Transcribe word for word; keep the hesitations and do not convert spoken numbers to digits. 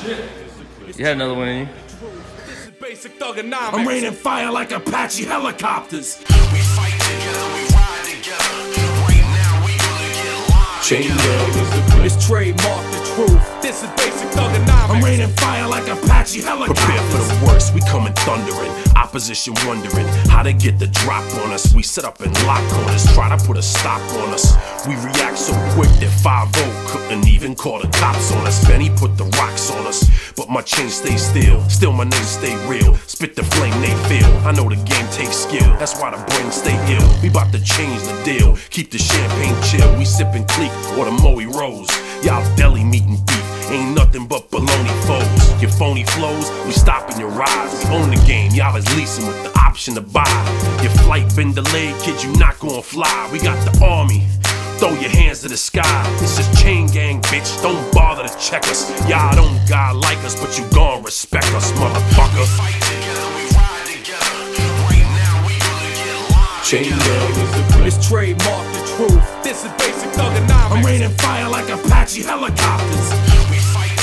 You had another one in you? I'm raining fire like Apache helicopters. We fight together, we ride together. Right now we gonna get live. Chain gang. It's trademark the truth. This is basic thugonomics. I'm raining fire like Apache helicopters. Prepare for the worst, we coming thundering. Opposition wondering how to get the drop on us. We set up and lock on us, try to put a stop on us. We react so quick that five oh couldn't even call the cops on us. Benny put the rocks on us, but my chain stays still. Still my name stay real. Spit the flame they feel. I know the game takes skill, that's why the brain stay ill. We bout to change the deal, keep the champagne chill. We sippin' Clique or the Moe Rose. Y'all deli meeting beef, ain't nothing but baloney foes. Your phony flows, we stopping your rides. We own the game, y'all is leasing with the option to buy. Your flight been delayed, kid, you not gonna fly. We got the army, throw your hands to the sky. This is chain gang, bitch, don't bother to check us. Y'all don't God like us, but you gon' respect us, motherfucker. We fight together, we ride together. Right now we gonna get live. Chain gang. It's trademark the truth. This is basic thugonomics. I'm raining fire like Apache helicopters. We fight